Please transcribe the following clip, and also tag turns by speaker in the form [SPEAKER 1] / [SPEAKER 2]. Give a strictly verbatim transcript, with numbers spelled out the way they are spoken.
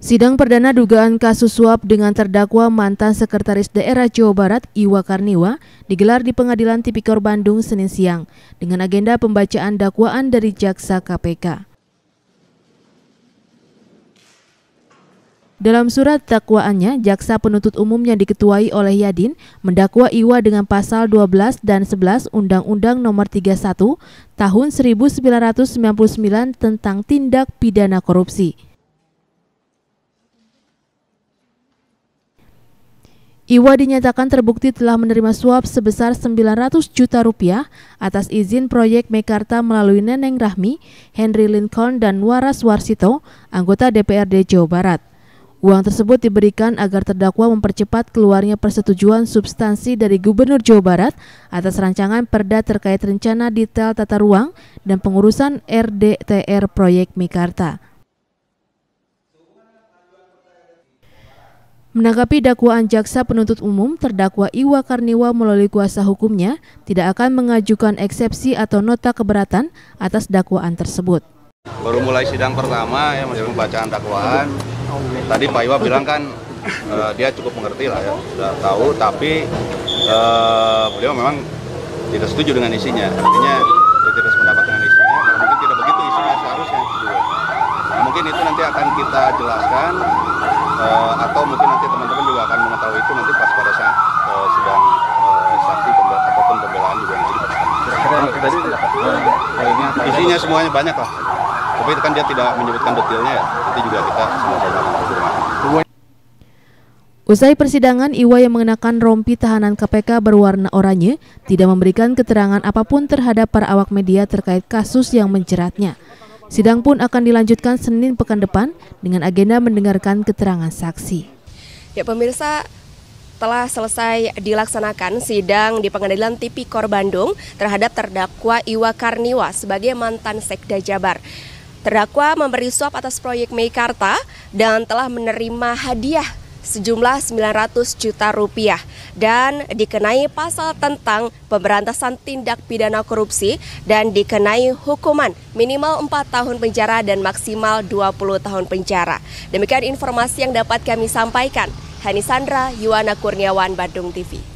[SPEAKER 1] Sidang perdana dugaan kasus suap dengan terdakwa mantan Sekretaris Daerah Jawa Barat Iwa Karniwa digelar di Pengadilan Tipikor Bandung Senin siang dengan agenda pembacaan dakwaan dari jaksa K P K. Dalam surat dakwaannya, jaksa penuntut umum yang diketuai oleh Yadin mendakwa Iwa dengan pasal dua belas dan sebelas Undang-Undang Nomor tiga puluh satu Tahun seribu sembilan ratus sembilan puluh sembilan tentang tindak pidana korupsi. Iwa dinyatakan terbukti telah menerima suap sebesar sembilan ratus juta rupiah atas izin proyek Meikarta melalui Neneng Rahmi, Henry Lincoln, dan Waras Warsito, anggota D P R D Jawa Barat. Uang tersebut diberikan agar terdakwa mempercepat keluarnya persetujuan substansi dari Gubernur Jawa Barat atas rancangan perda terkait rencana detail tata ruang dan pengurusan R D T R proyek Meikarta. Menanggapi dakwaan jaksa penuntut umum, terdakwa Iwa Karniwa melalui kuasa hukumnya tidak akan mengajukan eksepsi atau nota keberatan atas dakwaan tersebut.
[SPEAKER 2] Baru mulai sidang pertama ya, masih pembacaan dakwaan. Tadi Pak Iwa bilang kan uh, dia cukup mengerti lah ya, sudah tahu, tapi uh, beliau memang tidak setuju dengan isinya. Artinya dia tidak sependapat dengan isinya, karena mungkin tidak begitu isinya seharusnya. Nah, mungkin itu nanti akan kita jelaskan. Uh, atau mungkin nanti teman-teman juga akan mengetahui itu nanti pas pada saat uh, sidang uh, saksi pembela ataupun pembelaan juga nanti kita tadi uh, isinya semuanya banyak lah, tapi itu kan dia tidak menyebutkan detailnya ya, nanti juga kita sama-sama konfirmasi.
[SPEAKER 1] Usai persidangan, Iwa yang mengenakan rompi tahanan K P K berwarna oranye tidak memberikan keterangan apapun terhadap para awak media terkait kasus yang menjeratnya. Sidang pun akan dilanjutkan Senin pekan depan dengan agenda mendengarkan keterangan saksi.
[SPEAKER 3] Ya pemirsa, telah selesai dilaksanakan sidang di Pengadilan Tipikor Bandung terhadap terdakwa Iwa Karniwa sebagai mantan Sekda Jabar. Terdakwa memberi suap atas proyek Meikarta dan telah menerima hadiah sejumlah sembilan ratus juta rupiah dan dikenai pasal tentang pemberantasan tindak pidana korupsi dan dikenai hukuman minimal empat tahun penjara dan maksimal dua puluh tahun penjara. Demikian informasi yang dapat kami sampaikan. Hani Sandra, Yuwana Kurniawan, Bandung T V.